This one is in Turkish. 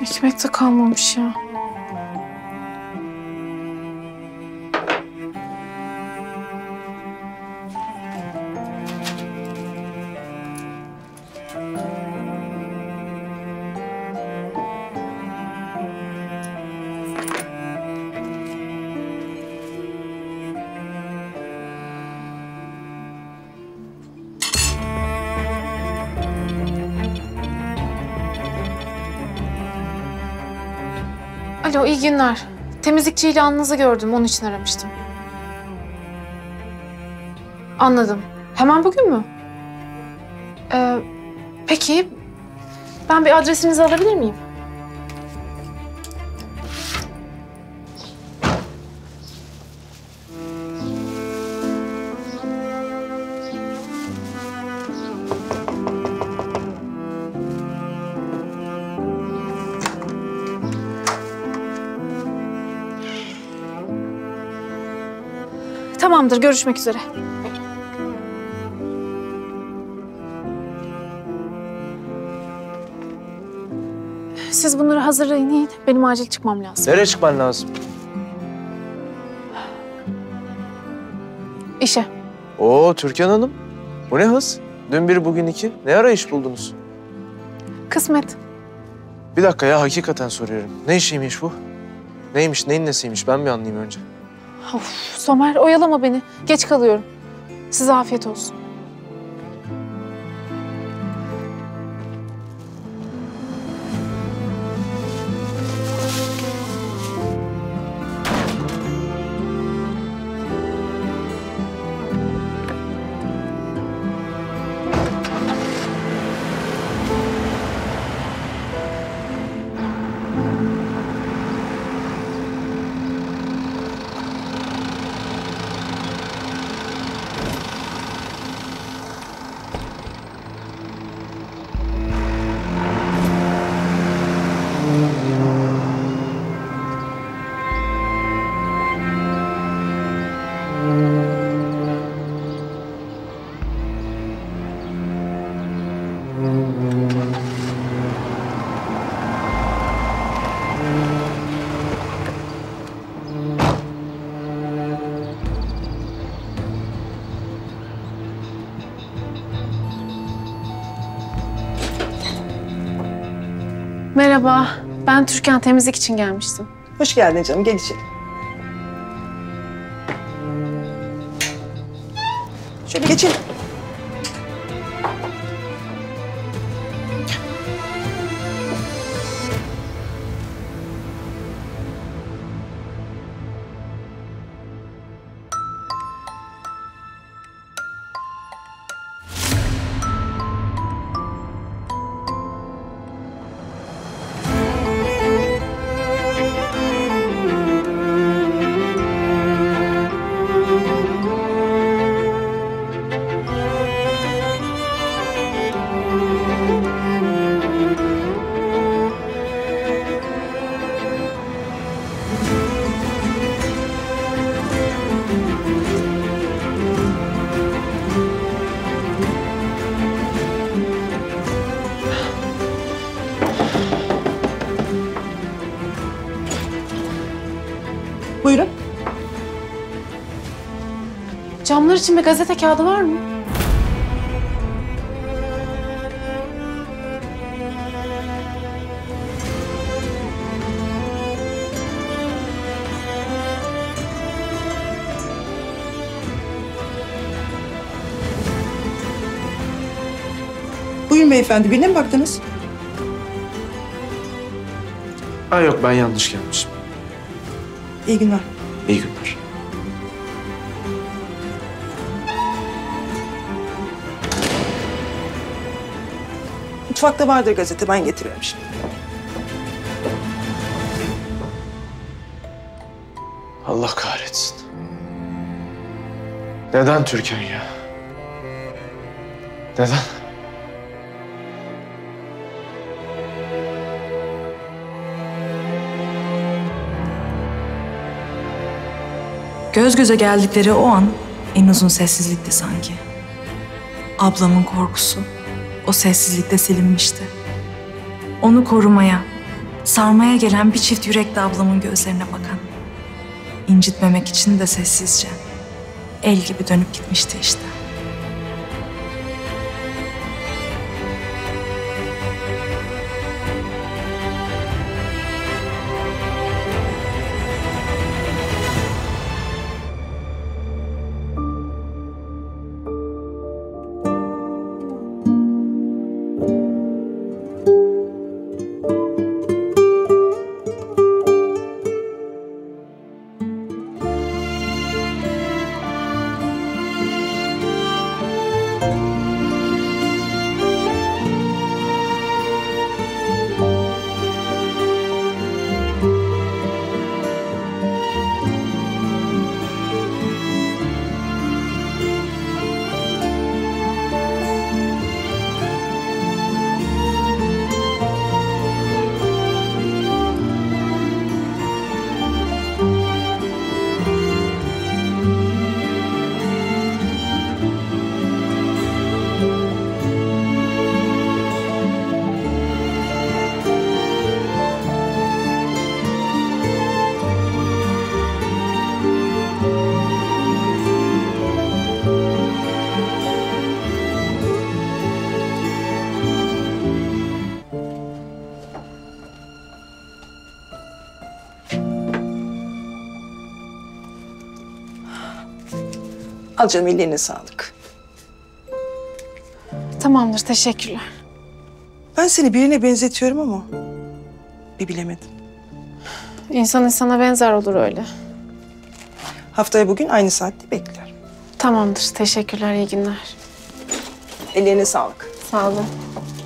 Ekmek de kalmamış ya. Alo, iyi günler. Temizlikçi ilanınızı gördüm, onun için aramıştım. Anladım. Hemen bugün mü? Peki, ben bir adresinizi alabilir miyim? Tamamdır, görüşmek üzere. Siz bunları hazırlayın, yiyin. Benim acil çıkmam lazım. Nereye çıkman lazım? İşe. Oo Türkan Hanım. Bu ne hız? Dün bir bugün iki. Ne ara iş buldunuz? Kısmet. Bir dakika ya, hakikaten soruyorum. Ne işiymiş bu? Neymiş, neyin nesiymiş? Ben bir anlayayım önce. Of, Somer oyalama beni. Geç kalıyorum. Size afiyet olsun. Merhaba, ben Türkan, temizlik için gelmiştim. Hoş geldin canım, gel içeri. Şöyle geçin. Buyurun. Camlar için bir gazete kağıdı var mı? Buyurun beyefendi, birine mi baktınız? Ha yok, ben yanlış gelmişim. İyi günler. İyi günler. Mutfakta vardır gazete, ben getiriyorum şimdi. Allah kahretsin. Neden Türkan ya? Neden? Göz göze geldikleri o an en uzun sessizlikti sanki. Ablamın korkusu o sessizlikte silinmişti. Onu korumaya, Sarmaya gelen bir çift yürekli ablamın gözlerine bakan. İncitmemek için de sessizce. El gibi dönüp gitmişti işte. Al canım, ellerine sağlık. Tamamdır, teşekkürler. Ben seni birine benzetiyorum ama bir bilemedim. İnsan insana benzer olur öyle. Haftaya bugün aynı saatte bekler. Tamamdır, teşekkürler, iyi günler. Ellerine sağlık. Sağ olun.